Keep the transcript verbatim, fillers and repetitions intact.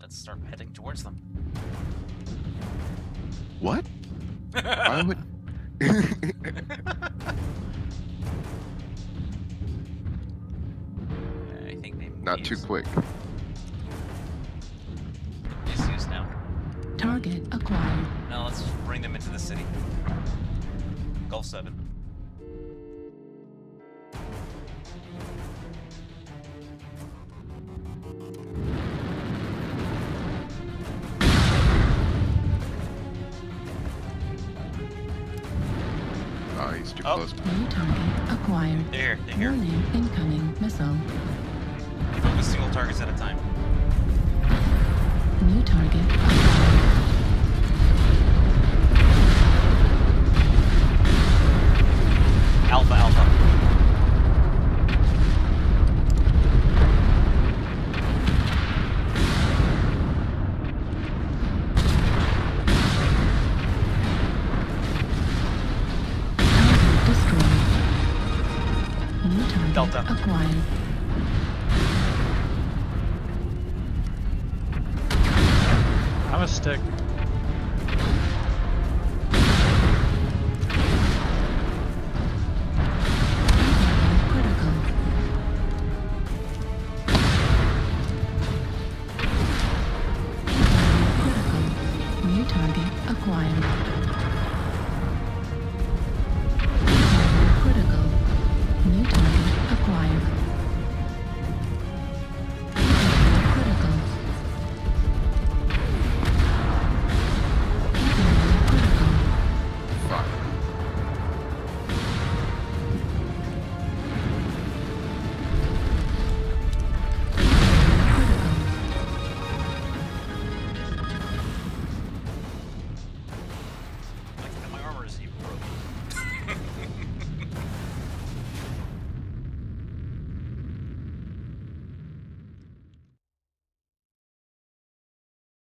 let's start heading towards them. What? Why would... I think they Not too quick. Misuse now. Target acquired. Now let's bring them into the city. Gulf seven. Oh, he's too Oh. close. New target acquired. They're here. They're here. Warning, incoming missile. Focus single targets at a time. New target acquired. Alpha, alpha. Target destroyed. New target Delta. acquired. I'm a stick.